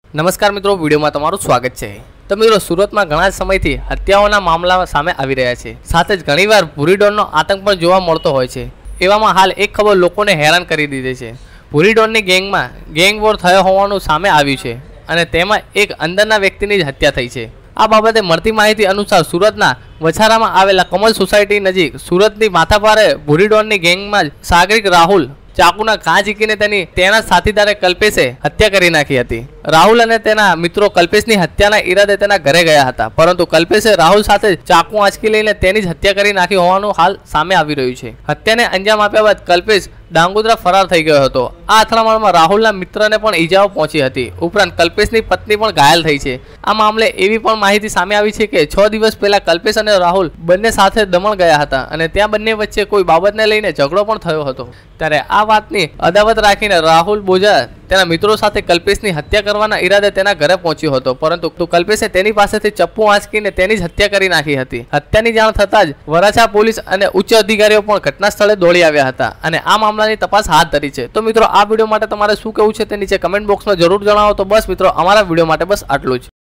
नमस्कार मित्रों, वीडियो में तमारुं स्वागत है। तो मित्रों, सूरत में घणा समयथी हत्याओना मामला सामे आवी रह्या छे। साथ ज घणीवार भूरी डॉननो आतंक पण जोवा मळतो होय छे। एवामां हाल एक खबर लोकोने हैरान करी दीधी छे। भूरी डॉननी गैंगमां गैंग वॉर थयो होवानुं सामे आव्युं छे अने तेमां एक अंदરના व्यक्तिनी ज हत्या थई छे। आ बाबते मळती माहिती अनुसार सूरतना वछारामां आवेला कमल सोसायटी नजीक सूरतनी माथाभारे भूरी डॉननी गैंगमां सागरिक राहुल चाकूना घा ઝીકીને તેના સાથીદારે કલ્પેશે હત્યા કરી નાખી હતી। રાહુલ અને તેના મિત્રો કલ્પેશની હત્યાના ઈરાદે તેના ઘરે ગયા હતા, પરંતુ કલ્પેશે રાહુલ સાથે ચાકુ આંચકી લઈને તેની જ હત્યા કરી નાખી હોવાનું હાલ સામે આવી રહ્યું છે। હત્યાને અંજામ આપ્યા બાદ કલ્પેશ ડાંગોદરા ફરાર થઈ ગયો હતો। આ અથડામણમાં રાહુલના મિત્રને પણ ઈજાઓ પહોંચી હતી। ઉપરાંત કલ્પેશની પત્ની પણ ઘાયલ થઈ છે। આ મામલે એવી પણ માહિતી સામે આવી છે કે 6 દિવસ પહેલા કલ્પેશ અને રાહુલ બંને સાથે દમણ ગયા હતા અને ત્યાં બંને વચ્ચે કોઈ બાબતને લઈને ઝઘડો પણ થયો હતો। ત્યારે આ વાતની અદાવત રાખીને રાહુલ બોજા તેના મિત્રો સાથે કલ્પેશની હત્યા કરવાના ઈરાદે તેના ઘરે પહોંચ્યો હતો, પરંતુ કલ્પેશે તેની પાસેથી ચપ્પુ આંચકીને તેની જ હત્યા કરી નાખી હતી। હત્યાની જાણ થતાં જ વરાછા પોલીસ અને ઉચ્ચ અધિકારીઓ પણ ઘટના સ્થળે દોડી આવ્યા હતા અને આ મામલાની તપાસ હાથ ધરી છે। તો મિત્રો, આ વિડીયો માટે તમારે શું કહેવું છે તે નીચે કમેન્ટ બોક્સમાં જરૂર જણાવો। તો બસ મિત્રો, અમારા વિડીયો માટે બસ આટલું જ।